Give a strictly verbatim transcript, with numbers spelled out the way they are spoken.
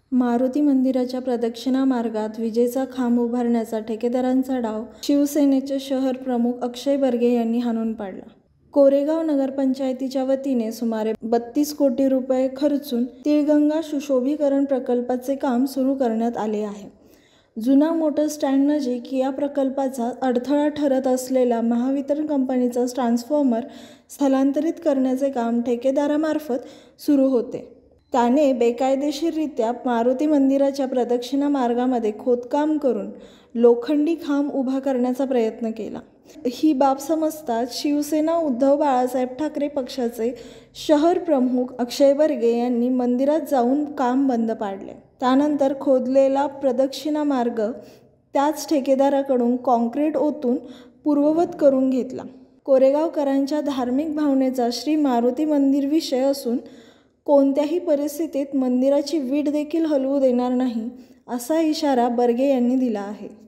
मारुती मंदिराच्या प्रदक्षिणा मार्गात विजेचा खांब उभारण्याचा ठेकेदारांचा डाव शिवसेनेचे शहर प्रमुख अक्षय बर्गे यांनी हाणून पाडला. कोरेगाव नगरपंचायतीच्या वतीने सुमारे बत्तीस कोटी रुपये खर्चून तिळगंगा सुशोभीकरण प्रकल्पाचे काम सुरू करण्यात आले आहे. जुना मोटर स्टँड नजीक या प्रकल्पाचा अडथळा ठरत असलेला महावितरण कंपनीचा ट्रान्सफॉर्मर स्थलांतरित करण्याचे काम ठेकेदारामार्फत सुरू होते. त्याने बेकायदेशीररित्या मारुती मंदिराच्या प्रदक्षिणा मार्गामध्ये खोदकाम करून लोखंडी खांब उभा करण्याचा प्रयत्न केला. ही बाब समजताच शिवसेना उद्धव बाळासाहेब ठाकरे पक्षाचे शहर प्रमुख अक्षय बर्गे यांनी मंदिरात जाऊन काम बंद पाडले. त्यानंतर खोदलेला प्रदक्षिणा मार्ग त्याच ठेकेदाराकडून कॉन्क्रीट ओतून पूर्ववत करून घेतला. कोरेगावकरांच्या धार्मिक भावनेचा श्री मारुती मंदिर विषय असून कोणत्याही परिस्थितीत मंदिराची वीट देखील हलवू देणार नाही, असा इशारा बर्गे यांनी दिला आहे.